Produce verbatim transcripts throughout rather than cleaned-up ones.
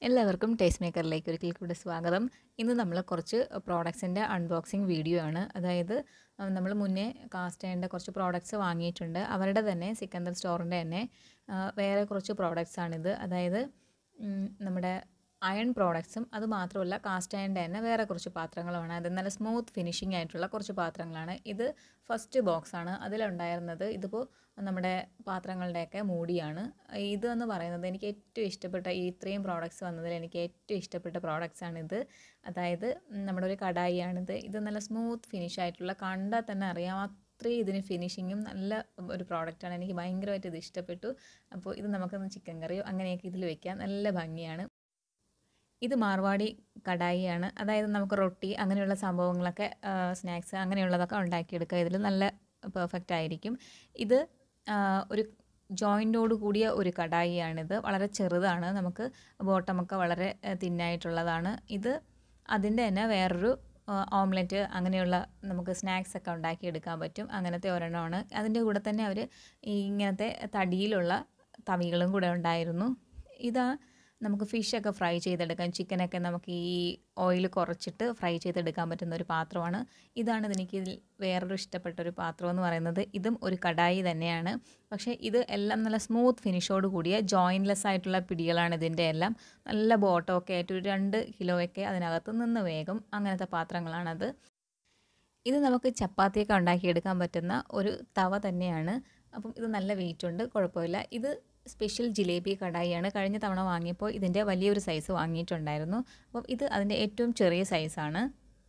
എല്ലാവർക്കും ടേസ്റ്റ് മേക്കറിലേക്ക് ഒരിക്കൽ കൂടി സ്വാഗതം. ഇന്ന് നമ്മൾ കുറച്ച് പ്രോഡക്ട്സിൻ്റെ അൺബോക്സിങ് വീഡിയോ ആണ്. അതായത് നമ്മൾ മുന്നേ കാസ്റ്റ് ചെയ്യേണ്ട കുറച്ച് പ്രോഡക്ട്സ് വാങ്ങിയിട്ടുണ്ട്. അവരുടെ തന്നെ സിക്കന്ദർ സ്റ്റോറിൻ്റെ തന്നെ വേറെ കുറച്ച് പ്രോഡക്ട്സ് ആണിത്. അതായത് നമ്മുടെ അയൺ പ്രോഡക്ട്സും അത് മാത്രമല്ല കാസ്റ്റ് അയണിൻ്റെ തന്നെ വേറെ കുറച്ച് പാത്രങ്ങളുമാണ്. അത് നല്ല സ്മൂത്ത് ഫിനിഷിംഗ് ആയിട്ടുള്ള കുറച്ച് പാത്രങ്ങളാണ്. ഇത് ഫസ്റ്റ് ബോക്സാണ്. അതിലുണ്ടായിരുന്നത് ഇതിപ്പോൾ നമ്മുടെ പാത്രങ്ങളുടെയൊക്കെ മൂടിയാണ്. ഇതെന്ന് പറയുന്നത് എനിക്ക് ഏറ്റവും ഇഷ്ടപ്പെട്ട ഈ ഇത്രയും പ്രോഡക്ട്സ് വന്നതിൽ എനിക്ക് ഏറ്റവും ഇഷ്ടപ്പെട്ട പ്രോഡക്ട്സാണിത്. അതായത് നമ്മുടെ ഒരു കടായിയാണിത്. ഇത് നല്ല സ്മൂത്ത് ഫിനിഷ് ആയിട്ടുള്ള, കണ്ടാൽ തന്നെ അറിയാം അത്രയും ഇതിന് ഫിനിഷിങ്ങും നല്ല ഒരു പ്രോഡക്റ്റാണ്. എനിക്ക് ഭയങ്കരമായിട്ട് ഇത് ഇഷ്ടപ്പെട്ടു. അപ്പോൾ ഇത് നമുക്കൊന്ന് ചിക്കൻ കറിയോ അങ്ങനെയൊക്കെ ഇതിൽ വെക്കാം. നല്ല ഭംഗിയാണ്. ഇത് മാർവാടി കടായിയാണ്. അതായത് നമുക്ക് റൊട്ടി അങ്ങനെയുള്ള സംഭവങ്ങളൊക്കെ സ്നാക്സ് അങ്ങനെയുള്ളതൊക്കെ ഉണ്ടാക്കിയെടുക്കുക. ഇതിൽ നല്ല പെർഫെക്റ്റ് ആയിരിക്കും. ഇത് ഒരു ജോയിൻറ്റോട് കൂടിയ ഒരു കടായിയാണിത്. വളരെ ചെറുതാണ്. നമുക്ക് ബോട്ടമൊക്കെ വളരെ തിന്നായിട്ടുള്ളതാണ്. ഇത് അതിൻ്റെ തന്നെ വേറൊരു ഓംലെറ്റ് അങ്ങനെയുള്ള നമുക്ക് സ്നാക്സ് ഒക്കെ ഉണ്ടാക്കിയെടുക്കാൻ പറ്റും. അങ്ങനത്തെ ഒരെണ്ണമാണ്. അതിൻ്റെ കൂടെ തന്നെ അവർ ഇങ്ങനത്തെ തടിയിലുള്ള തവികളും കൂടെ ഉണ്ടായിരുന്നു. ഇതാ നമുക്ക് ഫിഷൊക്കെ ഫ്രൈ ചെയ്തെടുക്കാം. ചിക്കനൊക്കെ നമുക്ക് ഈ ഓയിൽ കുറച്ചിട്ട് ഫ്രൈ ചെയ്തെടുക്കാൻ പറ്റുന്ന ഒരു പാത്രമാണ്. ഇതാണ് എനിക്ക് വേറൊരു ഇഷ്ടപ്പെട്ടൊരു പാത്രം എന്ന് പറയുന്നത്. ഇതും ഒരു കടായി തന്നെയാണ്. പക്ഷേ ഇത് എല്ലാം നല്ല സ്മൂത്ത് ഫിനിഷോട് കൂടിയ ജോയിൻലെസ് ആയിട്ടുള്ള പിടികളാണ് ഇതിൻ്റെ എല്ലാം. നല്ല ബോട്ടമൊക്കെ ആയിട്ട് ഒരു രണ്ട് കിലോയൊക്കെ അതിനകത്ത് നിന്ന് വേഗം അങ്ങനത്തെ പാത്രങ്ങളാണത്. ഇത് നമുക്ക് ചപ്പാത്തിയൊക്കെ ഉണ്ടാക്കിയെടുക്കാൻ പറ്റുന്ന ഒരു തവ തന്നെയാണ്. അപ്പം ഇത് നല്ല വെയിറ്റ് ഉണ്ട്, കുഴപ്പമില്ല. ഇത് സ്പെഷ്യൽ ജിലേബി കടായിയാണ്. കഴിഞ്ഞ തവണ വാങ്ങിയപ്പോൾ ഇതിൻ്റെ വലിയൊരു സൈസ് വാങ്ങിയിട്ടുണ്ടായിരുന്നു. അപ്പം ഇത് അതിൻ്റെ ഏറ്റവും ചെറിയ സൈസാണ്.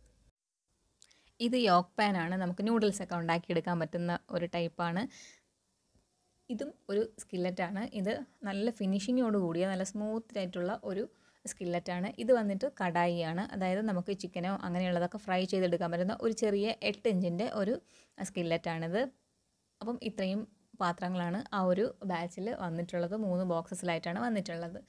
ഇത് യോക്ക് പാനാണ്. നമുക്ക് നൂഡിൽസൊക്കെ ഉണ്ടാക്കിയെടുക്കാൻ പറ്റുന്ന ഒരു ടൈപ്പാണ്. ഇതും ഒരു സ്കില്ലറ്റാണ്. ഇത് നല്ല ഫിനിഷിങ്ങോട് കൂടിയ നല്ല സ്മൂത്ത് ആയിട്ടുള്ള ഒരു സ്കില്ലറ്റാണ്. ഇത് വന്നിട്ട് കടായിയാണ്. അതായത് നമുക്ക് ചിക്കനോ അങ്ങനെയുള്ളതൊക്കെ ഫ്രൈ ചെയ്തെടുക്കാൻ പറ്റുന്ന ഒരു ചെറിയ എട്ട് ഇഞ്ചിൻ്റെ ഒരു സ്കില്ലറ്റാണിത്. അപ്പം ഇത്രയും പാത്രങ്ങളാണ് ആ ഒരു ബാച്ചിൽ വന്നിട്ടുള്ളത്. മൂന്ന് ബോക്സസിലായിട്ടാണ് വന്നിട്ടുള്ളത്.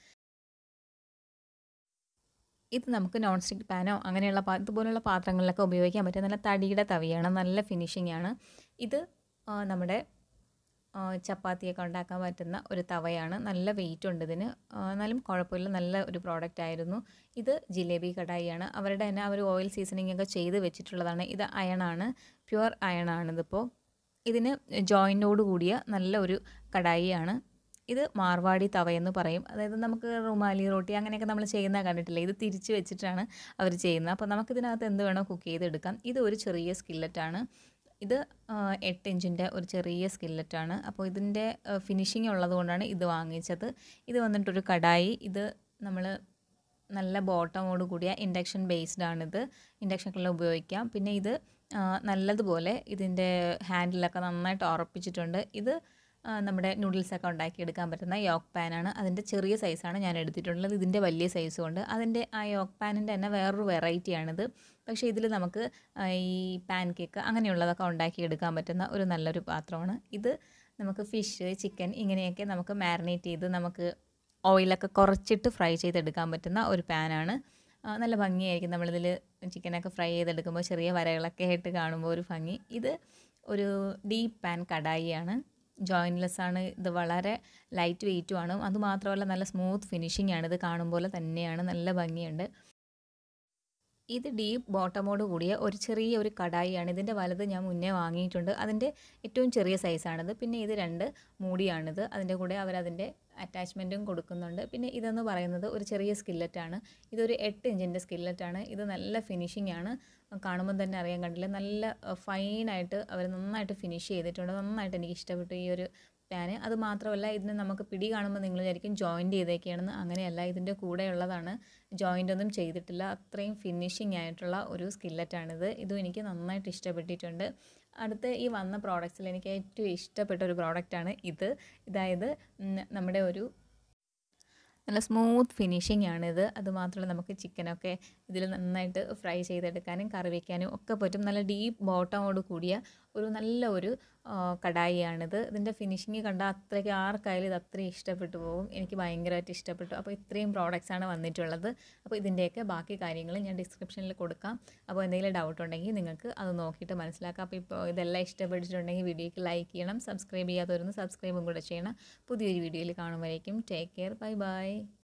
ഇത് നമുക്ക് നോൺ സ്റ്റിക്ക് പാനോ അങ്ങനെയുള്ള ഇതുപോലുള്ള പാത്രങ്ങളിലൊക്കെ ഉപയോഗിക്കാൻ പറ്റിയ നല്ല തടിയുടെ തവിയാണ്. നല്ല ഫിനിഷിംഗ് ആണ്. ഇത് നമ്മുടെ ചപ്പാത്തിയൊക്കെ ഉണ്ടാക്കാൻ പറ്റുന്ന ഒരു തവയാണ്. നല്ല വെയിറ്റ് ഉണ്ട് ഇതിന്. എന്നാലും കുഴപ്പമില്ല, നല്ല ഒരു പ്രോഡക്റ്റ് ആയിരുന്നു. ഇത് ജിലേബി കടായിയാണ്. അവരുടെ തന്നെ അവർ ഓയിൽ സീസണിങ് ഒക്കെ ചെയ്ത് വെച്ചിട്ടുള്ളതാണ്. ഇത് അയണാണ്, പ്യുവർ അയണാണിതിപ്പോൾ. ഇതിന് ജോയിൻറ്റോട് കൂടിയ നല്ല ഒരു കടായിയാണ്. ഇത് മാർവാടി തവയെന്ന് പറയും. അതായത് നമുക്ക് റുമാലി റോട്ടി അങ്ങനെയൊക്കെ നമ്മൾ ചെയ്യുന്ന കണ്ടിട്ടില്ലേ, ഇത് തിരിച്ച് വെച്ചിട്ടാണ് അവർ ചെയ്യുന്നത്. അപ്പോൾ നമുക്കിതിനകത്ത് എന്ത് വേണോ കുക്ക് ചെയ്തെടുക്കാം. ഇത് ഒരു ചെറിയ സ്കില്ലറ്റാണ്. ഇത് എട്ട് ഇഞ്ചിൻ്റെ ഒരു ചെറിയ സ്കില്ലറ്റാണ്. അപ്പോൾ ഇതിൻ്റെ ഫിനിഷിങ് ഉള്ളത് കൊണ്ടാണ് ഇത് വാങ്ങിച്ചത്. ഇത് വന്നിട്ടൊരു കടായി. ഇത് നമ്മൾ നല്ല ബോട്ടമോട് കൂടിയ ഇൻഡക്ഷൻ ബേസ്ഡ് ആണിത്. ഇൻഡക്ഷനിൽ ഉപയോഗിക്കാം. പിന്നെ ഇത് നല്ലതുപോലെ ഇതിൻ്റെ ഹാൻഡിലൊക്കെ നന്നായിട്ട് ഉറപ്പിച്ചിട്ടുണ്ട്. ഇത് നമ്മുടെ നൂഡിൽസൊക്കെ ഉണ്ടാക്കിയെടുക്കാൻ പറ്റുന്ന യോക്ക് പാനാണ്. അതിൻ്റെ ചെറിയ സൈസാണ് ഞാൻ എടുത്തിട്ടുള്ളത്. ഇതിൻ്റെ വലിയ സൈസും ഉണ്ട്. അതിൻ്റെ ആ യോക്ക് പാനിൻ്റെ തന്നെ വേറൊരു വെറൈറ്റിയാണിത്. പക്ഷേ ഇതിൽ നമുക്ക് ഈ പാൻ കേക്ക് അങ്ങനെയുള്ളതൊക്കെ ഉണ്ടാക്കിയെടുക്കാൻ പറ്റുന്ന ഒരു നല്ലൊരു പാത്രമാണ്. ഇത് നമുക്ക് ഫിഷ്, ചിക്കൻ ഇങ്ങനെയൊക്കെ നമുക്ക് മാരിനേറ്റ് ചെയ്ത് നമുക്ക് ഓയിലൊക്കെ കുറച്ചിട്ട് ഫ്രൈ ചെയ്തെടുക്കാൻ പറ്റുന്ന ഒരു പാനാണ്. നല്ല ഭംഗിയായിരിക്കും നമ്മളിതിൽ ചിക്കനൊക്കെ ഫ്രൈ ചെയ്തെടുക്കുമ്പോൾ ചെറിയ വരകളൊക്കെ ആയിട്ട് കാണുമ്പോൾ ഒരു ഭംഗി. ഇത് ഒരു ഡീപ്പ് പാൻ കടായിയാണ്. ജോയിൻലെസ് ആണ്. ഇത് വളരെ ലൈറ്റ് വെയ്റ്റുമാണ്. അതുമാത്രമല്ല നല്ല സ്മൂത്ത് ഫിനിഷിംഗ് ആണ്. ഇത് കാണുമ്പോൾ തന്നെയാണ്, നല്ല ഭംഗിയുണ്ട്. ഇത് ഡീപ്പ് ബോട്ടമോട് കൂടിയ ഒരു ചെറിയ ഒരു കടായിയാണ്. ഇതിൻ്റെ വലുത് ഞാൻ മുന്നേ വാങ്ങിയിട്ടുണ്ട്. അതിൻ്റെ ഏറ്റവും ചെറിയ സൈസാണിത്. പിന്നെ ഇത് രണ്ട് മൂടിയാണിത്. അതിൻ്റെ കൂടെ അവരതിൻ്റെ അറ്റാച്ച്മെൻറ്റും കൊടുക്കുന്നുണ്ട്. പിന്നെ ഇതെന്ന് പറയുന്നത് ഒരു ചെറിയ സ്കില്ലറ്റാണ്. ഇതൊരു എട്ട് ഇഞ്ചിൻ്റെ സ്കില്ലറ്റാണ്. ഇത് നല്ല ഫിനിഷിംഗ് ആണ്. കാണുമ്പോൾ തന്നെ അറിയാൻ കണ്ടില്ല, നല്ല ഫൈനായിട്ട് അവർ നന്നായിട്ട് ഫിനിഷ് ചെയ്തിട്ടുണ്ട്. നന്നായിട്ട് എനിക്ക് ഇഷ്ടപ്പെട്ടു ഈ ഒരു പാന്. അത് മാത്രമല്ല ഇതിന് നമുക്ക് പിടി കാണുമ്പോൾ നിങ്ങൾ വിചാരിക്കും ജോയിൻ്റ് ചെയ്തേക്കാണെന്ന്. അങ്ങനെയല്ല, ഇതിൻ്റെ കൂടെയുള്ളതാണ്. ജോയിൻ്റ് ഒന്നും ചെയ്തിട്ടില്ല. അത്രയും ഫിനിഷിംഗ് ആയിട്ടുള്ള ഒരു സ്കില്ലറ്റാണിത്. ഇതും എനിക്ക് നന്നായിട്ട് ഇഷ്ടപ്പെട്ടിട്ടുണ്ട്. അടുത്ത ഈ വന്ന പ്രോഡക്ട്സിൽ എനിക്ക് ഏറ്റവും ഇഷ്ടപ്പെട്ട ഒരു പ്രോഡക്റ്റാണ് ഇത്. അതായത് നമ്മുടെ ഒരു നല്ല സ്മൂത്ത് ഫിനിഷിംഗ് ആണിത്. അതുമാത്രമല്ല നമുക്ക് ചിക്കനൊക്കെ ഇതിൽ നന്നായിട്ട് ഫ്രൈ ചെയ്തെടുക്കാനും കറി വയ്ക്കാനും ഒക്കെ പറ്റും. നല്ല ഡീപ്പ് ബോട്ടമോട് കൂടിയ ഒരു നല്ല ഒരു കടായിയാണിത്. ഇതിൻ്റെ ഫിനിഷിങ് കണ്ടാൽ അത്രയ്ക്ക് ആർക്കായാലും ഇത് അത്രയും ഇഷ്ടപ്പെട്ടു പോകും. എനിക്ക് ഭയങ്കരമായിട്ട് ഇഷ്ടപ്പെട്ടു. അപ്പോൾ ഇത്രയും പ്രോഡക്റ്റ്സാണ് വന്നിട്ടുള്ളത്. അപ്പോൾ ഇതിൻ്റെയൊക്കെ ബാക്കി കാര്യങ്ങൾ ഞാൻ ഡിസ്ക്രിപ്ഷനിൽ കൊടുക്കാം. അപ്പോൾ എന്തെങ്കിലും ഡൗട്ട് ഉണ്ടെങ്കിൽ നിങ്ങൾക്ക് അത് നോക്കിയിട്ട് മനസ്സിലാക്കാം. അപ്പോൾ ഇപ്പോൾ ഇതെല്ലാം ഇഷ്ടപ്പെട്ടിട്ടുണ്ടെങ്കിൽ വീഡിയോയ്ക്ക് ലൈക്ക് ചെയ്യണം. സബ്സ്ക്രൈബ് ചെയ്യാത്തവരൊന്ന് സബ്സ്ക്രൈബും കൂടെ ചെയ്യണം. പുതിയൊരു വീഡിയോയിൽ കാണുമ്പോഴേക്കും ടേക്ക് കെയർ, ബൈ ബൈ.